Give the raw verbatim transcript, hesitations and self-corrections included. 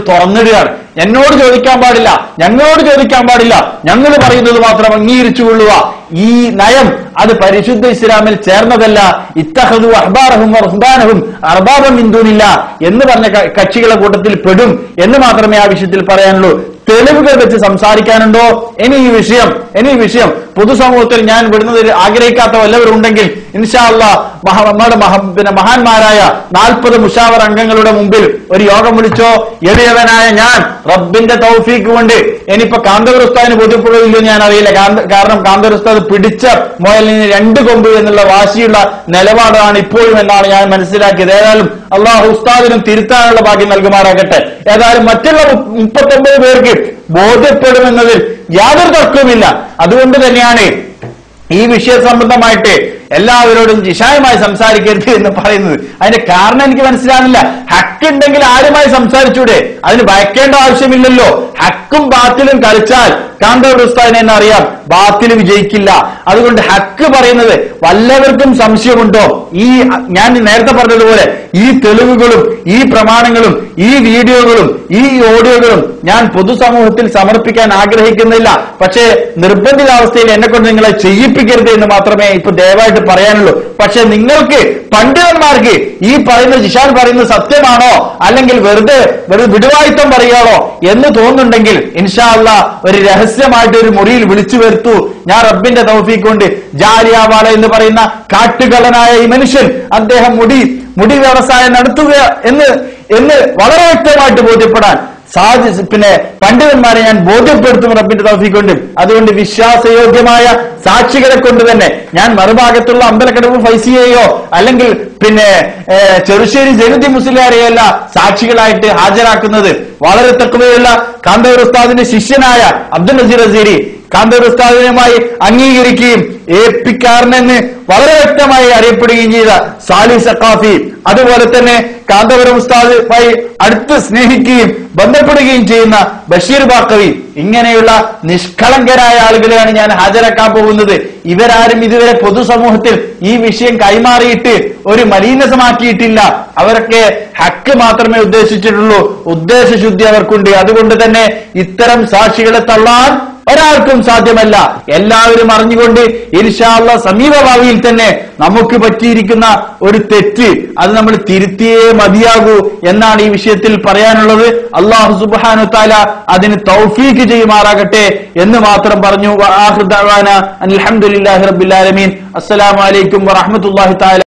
തുറന്നിടുകയാണ്. എന്നോട് ചോദിക്കാൻ പാടില്ല, ഞങ്ങളോട് ചോദിക്കാൻ പാടില്ല, ഞങ്ങൾ പറയുന്നത് മാത്രം അംഗീകരിച്ചു കൊള്ളുക. ഈ നയം അത് പരിശുദ്ധ ഇസ്ലാമിൽ ചേർന്നതല്ല. ഇത്തഖദു അഹ്ബാറഹും വറുഹ്ബാനഹും അർബാബൻ മിൻ ദൂനില്ലാഹ് എന്ന് പറഞ്ഞ കക്ഷികളെ കൂട്ടത്തിൽ പെടും എന്ന് മാത്രമേ ആ വിഷയത്തിൽ പറയാനുള്ളൂ. തെളിവുകൾ വെച്ച് സംസാരിക്കാനുണ്ടോ? ഇനി ഈ വിഷയം ഇനി ഈ വിഷയം പൊതുസമൂഹത്തിൽ ഞാൻ വിടുന്നത് ആഗ്രഹിക്കാത്ത വല്ലവരും ഉണ്ടെങ്കിൽ ഇൻഷാ അല്ലാഹ് നമ്മുടെ പിന്നെ മഹാന്മാരായ നാൽപ്പത് മുഷാവർ അംഗങ്ങളുടെ മുമ്പിൽ ഒരു യോഗം വിളിച്ചോ. എളിയവനായ ഞാൻ റബ്ബിന്റെ തൗഫീക്ക് കൊണ്ട് ഇനിയിപ്പോ കാന്തപുര ഉസ്താദിന് ബോധ്യപ്പെടുകയില്ലോ ഞാൻ അറിയില്ല. കാരണം കാന്തപുര ഉസ്താദ് പിടിച്ച മുയലിന് രണ്ട് കൊമ്പ് എന്നുള്ള വാശിയുള്ള നിലപാടാണ് ഇപ്പോഴും എന്നാണ് ഞാൻ മനസ്സിലാക്കിയത്. ഏതായാലും അള്ളാഹു ഉസ്താദിനും തിരുത്താനുള്ള ഭാഗ്യം നൽകുമാറാകട്ടെ. ഏതായാലും മറ്റുള്ള മുപ്പത്തൊമ്പത് പേർക്ക് ബോധ്യപ്പെടുമെന്നതിൽ യാതൊരു തർക്കവുമില്ല. അതുകൊണ്ട് തന്നെയാണ് ഈ വിഷയ സംബന്ധമായിട്ട് എല്ലാവരോടും ജിഷായുമായി സംസാരിക്കരുത് എന്ന് പറയുന്നത്. അതിന്റെ കാരണം എനിക്ക് മനസ്സിലാകുന്നില്ല. ഹക്ക് ഉണ്ടെങ്കിൽ ആരുമായി സംസാരിച്ചൂടെ? അതിന് ഭയക്കേണ്ട ആവശ്യമില്ലല്ലോ. ഹക്കും ബാത്തിലും കളിച്ചാൽ കാന്തപുര ഉസ്താദിനെ തന്നെ അറിയാം, ബാത്തിൽ വിജയിക്കില്ല. അതുകൊണ്ട് ഹക്ക് പറയുന്നത് വല്ലവർക്കും സംശയമുണ്ടോ? ഈ ഞാൻ നേരത്തെ പറഞ്ഞതുപോലെ ഈ തെളിവുകളും ഈ പ്രമാണങ്ങളും ഈ വീഡിയോകളും ഈ ഓഡിയോകളും ഞാൻ പൊതുസമൂഹത്തിൽ സമർപ്പിക്കാൻ ആഗ്രഹിക്കുന്നില്ല. പക്ഷേ നിർബന്ധിതാവസ്ഥയിൽ എന്നെ കൊണ്ട് നിങ്ങളെ ചെയ്യിപ്പിക്കരുത് എന്ന് മാത്രമേ ഇപ്പൊ ദയവായിട്ട് പറയാനുള്ളൂ. പക്ഷെ നിങ്ങൾക്ക് പണ്ഡിതന്മാർക്ക് ഈ പറയുന്ന ജിഷാൻ പറയുന്നത് സത്യമാണോ അല്ലെങ്കിൽ വെറുതെ വെറുതെ വിടുവായിത്തം പറയുകയാണോ എന്ന് തോന്നുന്നുണ്ടെങ്കിൽ ഇൻഷാ അല്ലാഹ് ഒരു രഹസ്യമായിട്ട് ഒരു മുറിയിൽ വിളിച്ചു വരുത്തൂ. ഞാൻ റബ്ബിന്റെ തൗഫീഖ് കൊണ്ട് ജാലിയാവാല എന്ന് പറയുന്ന കാട്ടുകള്ളനായ ഈ മനുഷ്യൻ അദ്ദേഹം മുടി മുടി വ്യവസായം നടത്തുക എന്ന് എന്ന് വളരെ വ്യക്തമായിട്ട് ബോധ്യപ്പെടാൻ സാധി പിന്നെ പണ്ഡിതന്മാരെ ഞാൻ ബോധ്യപ്പെടുത്തും റബ്ബിന്റെ തൗഫീഖ് കൊണ്ട്. അതുകൊണ്ട് വിശ്വാസയോഗ്യമായ സാക്ഷികളെ കൊണ്ട് തന്നെ ഞാൻ മറുഭാഗത്തുള്ള അമ്പലക്കടവ് ഫൈസിയെയോ അല്ലെങ്കിൽ പിന്നെ ചെറുശ്ശേരി ജനുദ്ദീൻ മുസ്ലിയാരെയോ അല്ല സാക്ഷികളായിട്ട് ഹാജരാക്കുന്നത്. വളരെ തഖ്വയുള്ള കാന്തപുര ഉസ്താദിന്റെ ശിഷ്യനായ അബ്ദുൽ നസീർ അസീരി കാന്തപുര ഉസ്താദിനുമായി അംഗീകരിക്കുകയും ഏപ്പിക്കാരനെന്ന് വളരെ വ്യക്തമായി അറിയപ്പെടുകയും ചെയ്ത സാലി സഖാഫി, അതുപോലെ തന്നെ കാന്തപുരം ഉസ്താദുമായി അടുത്ത് സ്നേഹിക്കുകയും ബന്ധപ്പെടുകയും ചെയ്യുന്ന ബഷീർ ബാക്കവി, ഇങ്ങനെയുള്ള നിഷ്കളങ്കരായ ആളുകളെയാണ് ഞാൻ ഹാജരാക്കാൻ പോകുന്നത്. ഇവരാരും ഇതുവരെ പൊതുസമൂഹത്തിൽ ഈ വിഷയം കൈമാറിയിട്ട് ഒരു മലീനസമാക്കിയിട്ടില്ല. അവരൊക്കെ ഹക്ക് മാത്രമേ ഉദ്ദേശിച്ചിട്ടുള്ളൂ. ഉദ്ദേശശുദ്ധി അവർക്കുണ്ട്. അതുകൊണ്ട് തന്നെ ഇത്തരം സാക്ഷികളെ തള്ളാൻ ഒരാൾക്കും സാധ്യമല്ല. എല്ലാവരും അറിഞ്ഞുകൊണ്ട് ഇൻഷാ അല്ലാഹ് സമീപ ഭാവിയിൽ തന്നെ നമുക്ക് പറ്റിയിരിക്കുന്ന ഒരു തെറ്റ് അത് നമ്മൾ തിരുത്തിയേ മതിയാകൂ എന്നാണ് ഈ വിഷയത്തിൽ പറയാനുള്ളത്. അല്ലാഹു സുബ്ഹാനഹു തആല അതിന് തൗഫീഖ് ചെയ്യുമാറാകട്ടെ എന്ന് മാത്രം പറഞ്ഞു. വആഖിറു ദഅവാന അൽഹംദുലില്ലാഹി റബ്ബിൽ ആലമീൻ. അസ്സലാമു അലൈക്കും വറഹ്മത്തുള്ളാഹി തആല